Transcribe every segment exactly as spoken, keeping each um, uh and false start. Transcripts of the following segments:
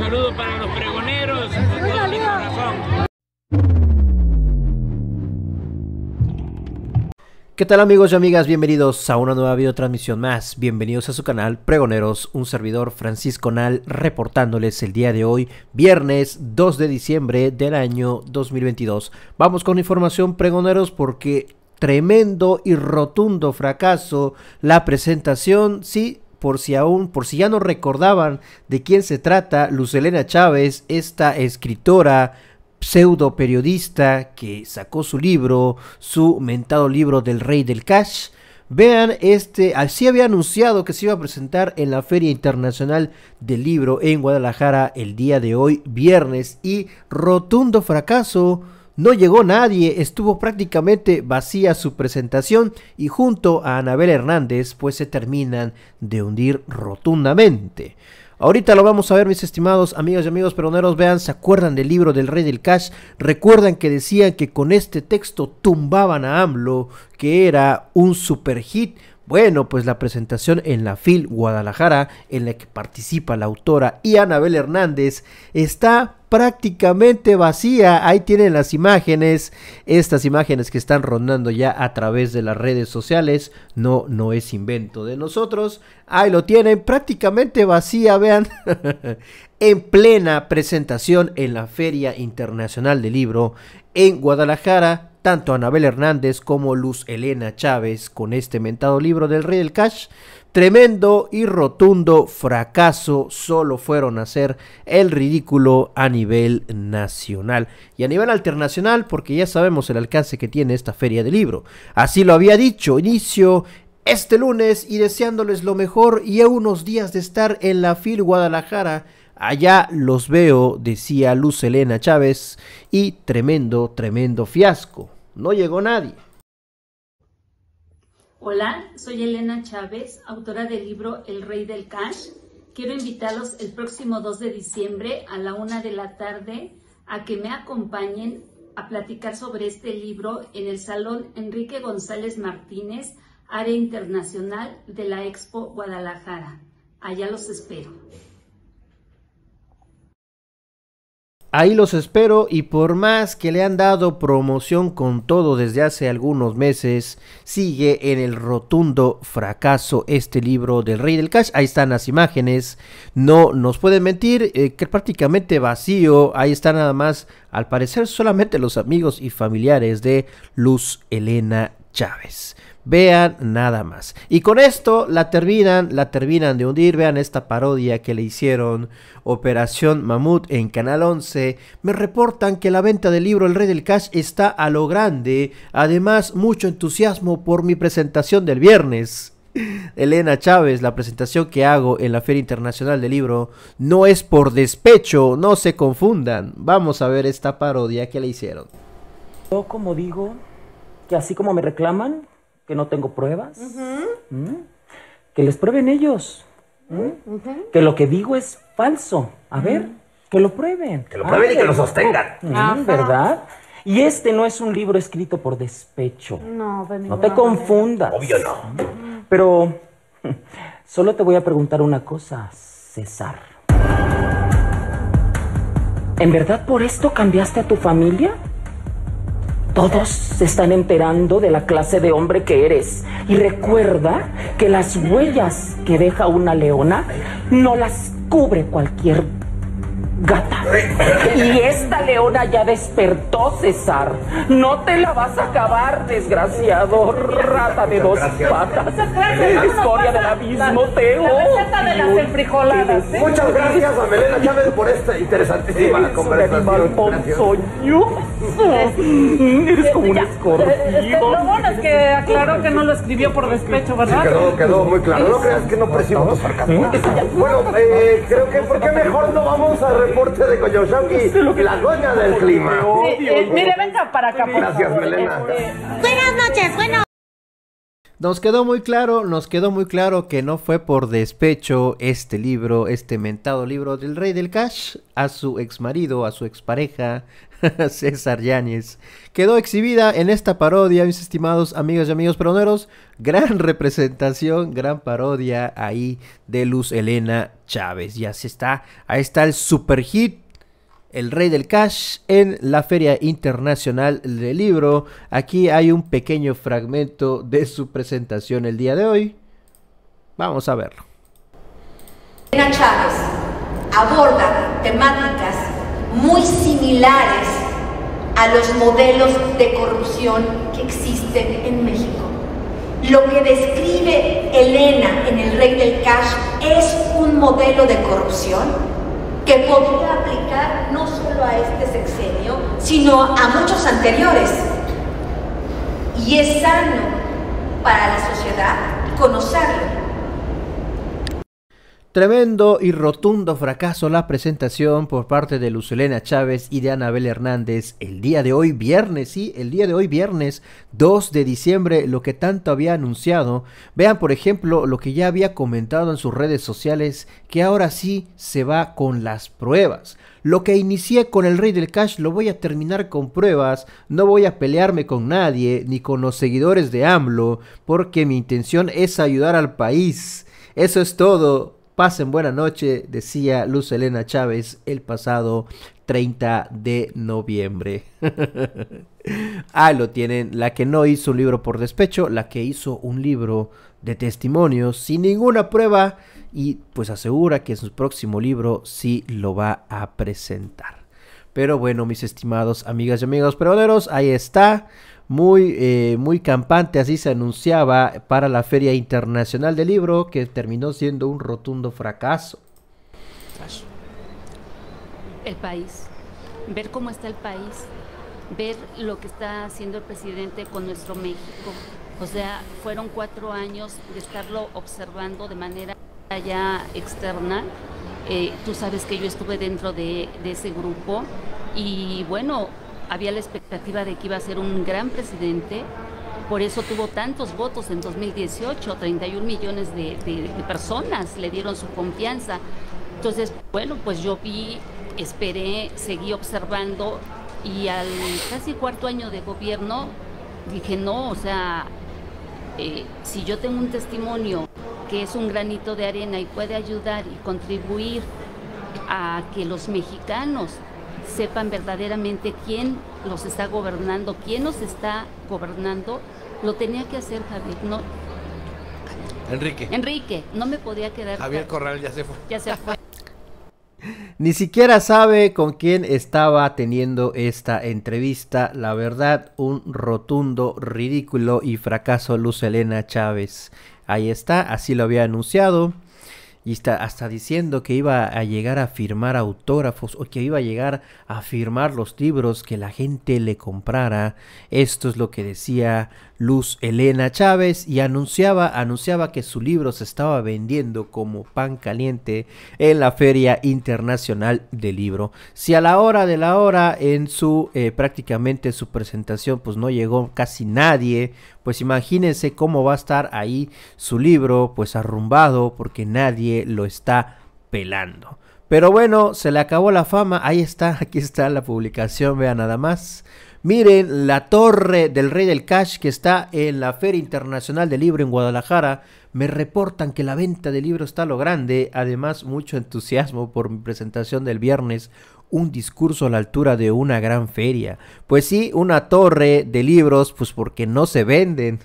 saludo para los pregoneros con todo mi corazón. ¿Qué tal amigos y amigas? Bienvenidos a una nueva videotransmisión más. Bienvenidos a su canal Pregoneros, un servidor Francisco Nal reportándoles el día de hoy, viernes dos de diciembre del año dos mil veintidós. Vamos con información pregoneros porque tremendo y rotundo fracaso la presentación, sí, por si aún, por si ya no recordaban de quién se trata, Luz Helena Chávez, esta escritora pseudo periodista que sacó su libro, su mentado libro del Rey del Cash. Vean, este, así había anunciado que se iba a presentar en la Feria Internacional del Libro en Guadalajara el día de hoy, viernes, y rotundo fracaso. No llegó nadie, estuvo prácticamente vacía su presentación y junto a Anabel Hernández pues se terminan de hundir rotundamente. Ahorita lo vamos a ver, mis estimados amigos y amigos pregoneros. Vean, ¿se acuerdan del libro del Rey del Cash? ¿Recuerdan que decían que con este texto tumbaban a AMLO, que era un super hit? Bueno, pues la presentación en la F I L Guadalajara, en la que participa la autora y Anabel Hernández, está prácticamente vacía. Ahí tienen las imágenes, estas imágenes que están rondando ya a través de las redes sociales. No, no es invento de nosotros. Ahí lo tienen, prácticamente vacía, vean. En plena presentación en la Feria Internacional del Libro en Guadalajara, tanto Anabel Hernández como Luz Helena Chávez con este mentado libro del Rey del Cash. Tremendo y rotundo fracaso, solo fueron a hacer el ridículo a nivel nacional y a nivel internacional, porque ya sabemos el alcance que tiene esta feria del libro. Así lo había dicho, inicio este lunes y deseándoles lo mejor y a unos días de estar en la F I L Guadalajara. Allá los veo, decía Luz Helena Chávez, y tremendo, tremendo fiasco. No llegó nadie. Hola, soy Helena Chávez, autora del libro El Rey del Cash. Quiero invitarlos el próximo dos de diciembre a la una de la tarde a que me acompañen a platicar sobre este libro en el Salón Enrique González Martínez, área internacional de la Expo Guadalajara. Allá los espero. Ahí los espero y por más que le han dado promoción con todo desde hace algunos meses, sigue en el rotundo fracaso este libro del Rey del Cash. Ahí están las imágenes, no nos pueden mentir, eh, que prácticamente vacío. Ahí está nada más, al parecer solamente los amigos y familiares de Luz Helena Chávez. Vean nada más. Y con esto la terminan, la terminan de hundir. Vean esta parodia que le hicieron, Operación Mamut en Canal once. Me reportan que la venta del libro El Rey del Cash está a lo grande. Además, mucho entusiasmo por mi presentación del viernes. Helena Chávez, la presentación que hago en la Feria Internacional del Libro no es por despecho, no se confundan. Vamos a ver esta parodia que le hicieron. Yo como digo, que así como me reclaman, que no tengo pruebas, Uh-huh. ¿Mm? que les prueben ellos, ¿Mm? Uh-huh. que lo que digo es falso, a uh-huh. ver, que lo prueben. Que lo prueben ah, y que lo sostengan. ¿Mm? ¿Verdad? Y este no es un libro escrito por despecho. No, no te confundas. Obvio no. Pero solo te voy a preguntar una cosa, César. ¿En verdad por esto cambiaste a tu familia? Todos se están enterando de la clase de hombre que eres. Y recuerda que las huellas que deja una leona no las cubre cualquier gata. Y esta leona ya despertó, César. No te la vas a acabar, desgraciado. Rata de dos patas. Escoria del abismo, te odio. Muchas gracias a Helena Chávez por esta interesantísima conversación. Eres como un escorpión. Lo bueno es que aclaró que no lo escribió por despecho, ¿verdad? Sí, quedó, quedó muy claro. No creas que no percibo tu sarcasmo. Bueno, eh, creo que ¿por qué mejor no vamos al reporte de Coyoshauqui, la doña del clima? Sí, eh, mire, venga para acá, por Gracias, favor. Helena. Este... Buenas noches, bueno. Nos quedó muy claro, nos quedó muy claro que no fue por despecho este libro, este mentado libro del Rey del Cash a su exmarido, a su expareja, César Yáñez. Quedó exhibida en esta parodia, mis estimados amigas y amigos pregoneros. Gran representación, gran parodia ahí de Luz Helena Chávez. Y así está, ahí está el super hit, El Rey del Cash, en la Feria Internacional del Libro. Aquí hay un pequeño fragmento de su presentación el día de hoy. Vamos a verlo. Helena Chávez aborda temáticas muy similares a los modelos de corrupción que existen en México. Lo que describe Helena en El Rey del Cash es un modelo de corrupción que podría aplicar no solo a este sexenio, sino a muchos anteriores. Y es sano para la sociedad conocerlo. Tremendo y rotundo fracaso la presentación por parte de Luz Helena Chávez y de Anabel Hernández el día de hoy viernes, sí, el día de hoy viernes dos de diciembre, lo que tanto había anunciado. Vean por ejemplo lo que ya había comentado en sus redes sociales, que ahora sí se va con las pruebas. Lo que inicié con El Rey del Cash lo voy a terminar con pruebas, no voy a pelearme con nadie ni con los seguidores de AMLO, porque mi intención es ayudar al país. Eso es todo. Pasen buena noche, decía Luz Helena Chávez el pasado treinta de noviembre. Ahí lo tienen, la que no hizo un libro por despecho, la que hizo un libro de testimonios sin ninguna prueba y pues asegura que en su próximo libro sí lo va a presentar. Pero bueno, mis estimados amigas y amigos pregoneros, ahí está. Muy, eh, muy campante, así se anunciaba para la Feria Internacional del Libro, que terminó siendo un rotundo fracaso. El país, ver cómo está el país, ver lo que está haciendo el presidente con nuestro México. O sea, fueron cuatro años de estarlo observando de manera ya externa. Eh, tú sabes que yo estuve dentro de, de ese grupo y bueno, había la expectativa de que iba a ser un gran presidente, por eso tuvo tantos votos en dos mil dieciocho, treinta y un millones de, de, de personas le dieron su confianza. Entonces, bueno, pues yo vi, esperé, seguí observando y al casi cuarto año de gobierno dije, no, o sea, eh, si yo tengo un testimonio que es un granito de arena y puede ayudar y contribuir a que los mexicanos sepan verdaderamente quién los está gobernando, quién nos está gobernando, lo tenía que hacer Javier, no. Enrique. Enrique, no me podía quedar. Javier Corral ya se fue. Ya se fue. Ni siquiera sabe con quién estaba teniendo esta entrevista. La verdad, un rotundo, ridículo y fracaso Luz Helena Chávez. Ahí está, así lo había anunciado. Y está hasta diciendo que iba a llegar a firmar autógrafos o que iba a llegar a firmar los libros que la gente le comprara. Esto es lo que decía Luz Helena Chávez y anunciaba, anunciaba que su libro se estaba vendiendo como pan caliente en la Feria Internacional del Libro. Si a la hora de la hora en su eh, prácticamente su presentación pues no llegó casi nadie, pues imagínense cómo va a estar ahí su libro pues arrumbado porque nadie lo está pelando. Pero bueno, se le acabó la fama. Ahí está, aquí está la publicación, vean nada más. Miren la torre del Rey del Cash que está en la Feria Internacional del Libro en Guadalajara. Me reportan que la venta de libros está a lo grande. Además, mucho entusiasmo por mi presentación del viernes. Un discurso a la altura de una gran feria. Pues sí, una torre de libros, pues porque no se venden.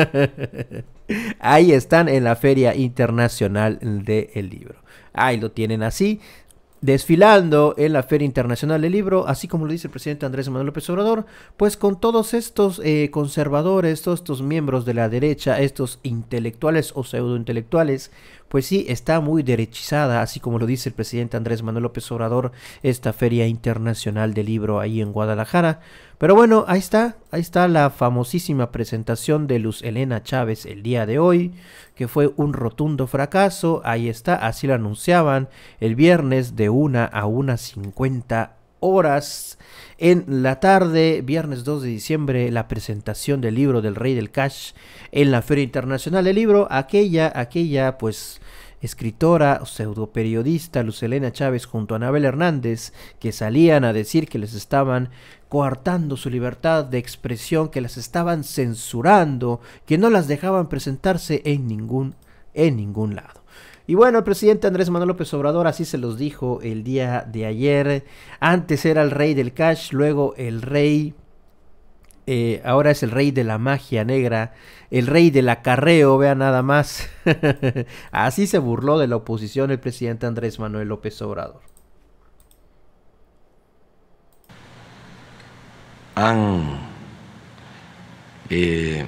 Ahí están en la Feria Internacional del Libro. Ahí lo tienen así, desfilando en la Feria Internacional del Libro, así como lo dice el presidente Andrés Manuel López Obrador, pues con todos estos eh, conservadores, todos estos miembros de la derecha, estos intelectuales o pseudointelectuales, pues sí, está muy derechizada, así como lo dice el presidente Andrés Manuel López Obrador, esta Feria Internacional del Libro ahí en Guadalajara. Pero bueno, ahí está, ahí está la famosísima presentación de Luz Helena Chávez el día de hoy, que fue un rotundo fracaso. Ahí está, así lo anunciaban el viernes de una a una cincuenta horas en la tarde, viernes dos de diciembre, la presentación del libro del Rey del Cash en la Feria Internacional del Libro. Aquella, aquella, pues, escritora, pseudoperiodista Luz Helena Chávez junto a Anabel Hernández, que salían a decir que les estaban coartando su libertad de expresión, que las estaban censurando, que no las dejaban presentarse en ningún, en ningún lado. Y bueno, el presidente Andrés Manuel López Obrador así se los dijo el día de ayer. Antes era el rey del cash, luego el rey, eh, ahora es el rey de la magia negra, el rey del acarreo, vean nada más. Así se burló de la oposición el presidente Andrés Manuel López Obrador. Han eh,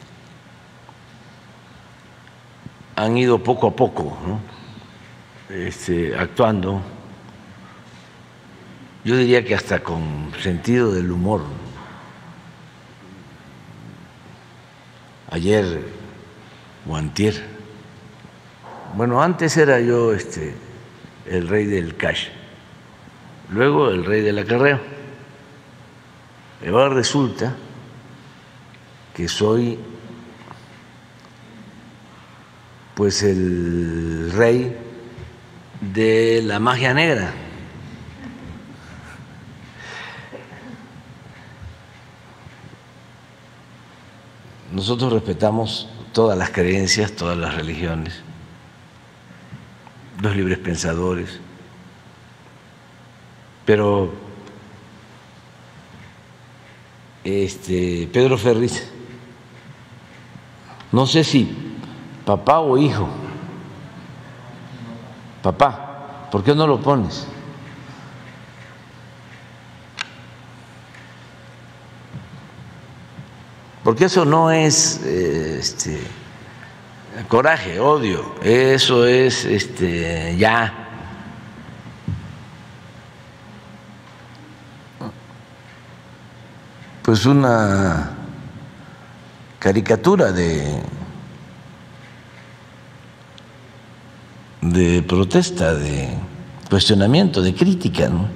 han ido poco a poco, ¿no? este, actuando, yo diría que hasta con sentido del humor. Ayer o antier, bueno, antes era yo este, el rey del cash, luego el rey del acarreo. Ahora resulta que soy pues el rey de la magia negra. Nosotros respetamos todas las creencias, todas las religiones, los libres pensadores, pero este Pedro Ferriz, no sé si papá o hijo, papá, ¿por qué no lo pones? Porque eso no es eh, este, coraje, odio, eso es este, ya pues una caricatura de de protesta, de cuestionamiento, de crítica, ¿no?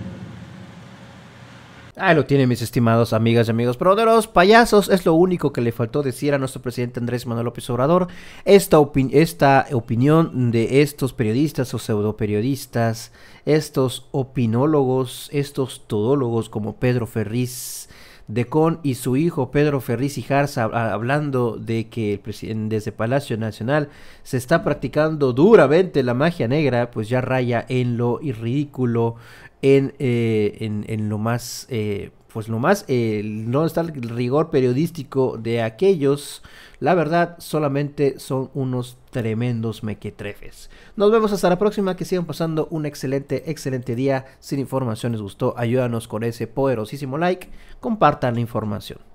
Ahí lo tienen, mis estimados amigas y amigos. Pero de los payasos es lo único que le faltó decir a nuestro presidente Andrés Manuel López Obrador. Esta, opi- esta opinión de estos periodistas o pseudoperiodistas, estos opinólogos, estos todólogos como Pedro Ferriz de Con y su hijo Pedro Ferriz y Jarza, hablando de que el presidente desde Palacio Nacional se está practicando duramente la magia negra, pues ya raya en lo ridículo, en, eh, en, en lo más, eh, pues lo más, eh, no está el rigor periodístico de aquellos. La verdad, solamente son unos tremendos mequetrefes. Nos vemos hasta la próxima, que sigan pasando un excelente, excelente día. Si la información les gustó, ayúdanos con ese poderosísimo like, compartan la información.